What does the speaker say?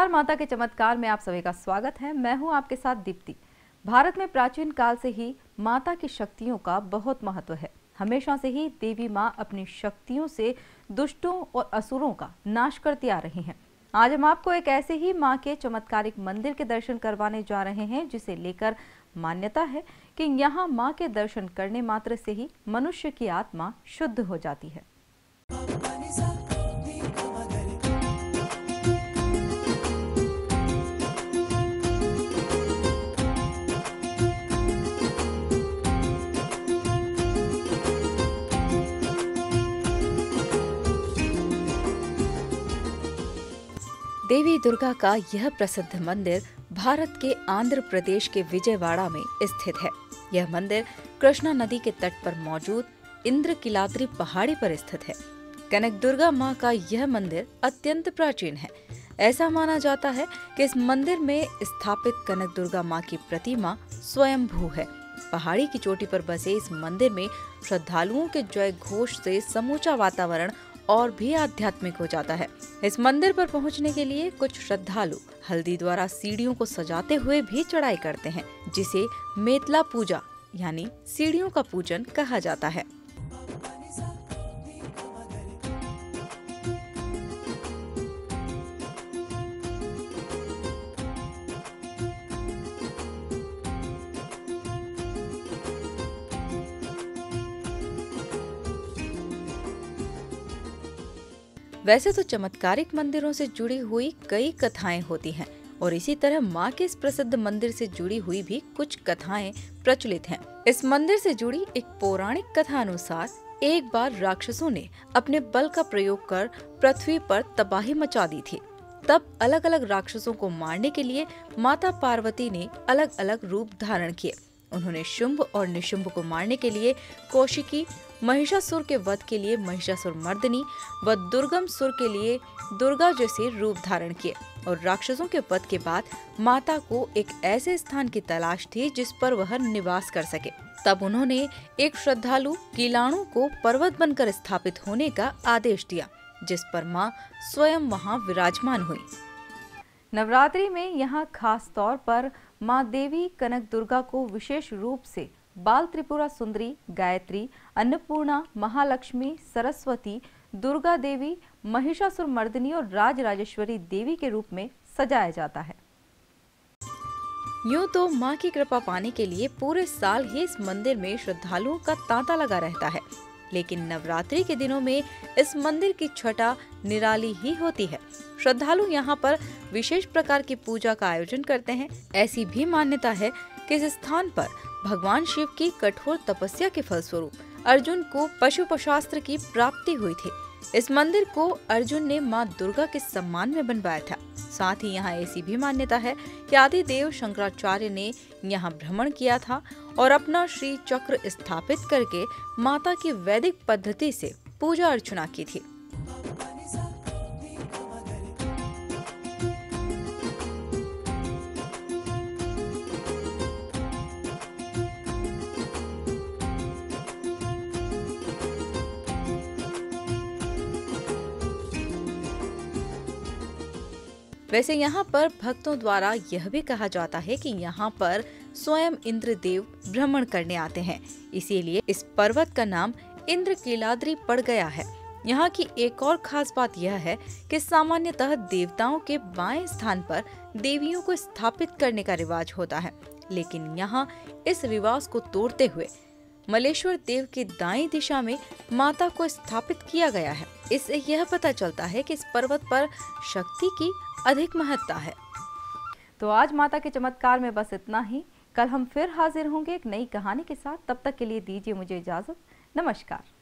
नमस्कार, माता के चमत्कार में आप सभी का स्वागत है। मैं हूं आपके साथ दीप्ति। भारत में प्राचीन काल से ही माता की शक्तियों का बहुत महत्व है। हमेशा से ही देवी माँ अपनी शक्तियों से दुष्टों और असुरों का नाश करती आ रही हैं। आज हम आपको एक ऐसे ही माँ के चमत्कारिक मंदिर के दर्शन करवाने जा रहे हैं, जिसे लेकर मान्यता है कि यहाँ माँ के दर्शन करने मात्र से ही मनुष्य की आत्मा शुद्ध हो जाती है। देवी दुर्गा का यह प्रसिद्ध मंदिर भारत के आंध्र प्रदेश के विजयवाड़ा में स्थित है। यह मंदिर कृष्णा नदी के तट पर मौजूद इंद्रकीलाद्रि पहाड़ी पर स्थित है। कनक दुर्गा माँ का यह मंदिर अत्यंत प्राचीन है। ऐसा माना जाता है कि इस मंदिर में स्थापित कनक दुर्गा माँ की प्रतिमा स्वयंभू है। पहाड़ी की चोटी पर बसे इस मंदिर में श्रद्धालुओं के जय घोष से समूचा वातावरण और भी आध्यात्मिक हो जाता है। इस मंदिर पर पहुंचने के लिए कुछ श्रद्धालु हल्दी द्वारा सीढ़ियों को सजाते हुए भी चढ़ाई करते हैं, जिसे मेतला पूजा यानी सीढ़ियों का पूजन कहा जाता है। वैसे तो चमत्कारिक मंदिरों से जुड़ी हुई कई कथाएं होती हैं और इसी तरह माँ के इस प्रसिद्ध मंदिर से जुड़ी हुई भी कुछ कथाएं प्रचलित हैं। इस मंदिर से जुड़ी एक पौराणिक कथा अनुसार एक बार राक्षसों ने अपने बल का प्रयोग कर पृथ्वी पर तबाही मचा दी थी। तब अलग अलग राक्षसों को मारने के लिए माता पार्वती ने अलग अलग रूप धारण किए। उन्होंने शुंभ और निशुंभ को मारने के लिए कौशिकी, महिषासुर के वध के लिए महिषासुर मर्दिनी व दुर्गम सुर के लिए दुर्गा जैसे रूप धारण किए। और राक्षसों के वध के बाद माता को एक ऐसे स्थान की तलाश थी जिस पर वह निवास कर सके। तब उन्होंने एक श्रद्धालु कीलाणु को पर्वत बनकर स्थापित होने का आदेश दिया, जिस पर माँ स्वयं वहाँ विराजमान हुई। नवरात्रि में यहाँ खास तौर पर माँ देवी कनक दुर्गा को विशेष रूप से बाल त्रिपुरा सुंदरी, गायत्री, अन्नपूर्णा, महालक्ष्मी, सरस्वती, दुर्गा देवी, महिषासुर मर्दिनी और राज राजेश्वरी देवी के रूप में सजाया जाता है। यूं तो माँ की कृपा पाने के लिए पूरे साल ही इस मंदिर में श्रद्धालुओं का तांता लगा रहता है, लेकिन नवरात्रि के दिनों में इस मंदिर की छटा निराली ही होती है। श्रद्धालु यहाँ पर विशेष प्रकार की पूजा का आयोजन करते हैं। ऐसी भी मान्यता है कि इस स्थान पर भगवान शिव की कठोर तपस्या के फलस्वरूप अर्जुन को पशुपशास्त्र की प्राप्ति हुई थी। इस मंदिर को अर्जुन ने माँ दुर्गा के सम्मान में बनवाया था। साथ ही यहाँ ऐसी भी मान्यता है कि आदि देव शंकराचार्य ने यहाँ भ्रमण किया था और अपना श्री चक्र स्थापित करके माता की वैदिक पद्धति से पूजा अर्चना की थी। वैसे यहाँ पर भक्तों द्वारा यह भी कहा जाता है कि यहाँ पर स्वयं इंद्रदेव भ्रमण करने आते हैं, इसीलिए इस पर्वत का नाम इंद्रकीलाद्रि पड़ गया है। यहाँ की एक और खास बात यह है कि सामान्यतः देवताओं के बाएं स्थान पर देवियों को स्थापित करने का रिवाज होता है, लेकिन यहाँ इस रिवाज को तोड़ते हुए मलेश्वर देव की दाईं दिशा में माता को स्थापित किया गया है। इससे यह पता चलता है कि इस पर्वत पर शक्ति की अधिक महत्ता है। तो आज माता के चमत्कार में बस इतना ही। कल हम फिर हाजिर होंगे एक नई कहानी के साथ। तब तक के लिए दीजिए मुझे इजाजत। नमस्कार।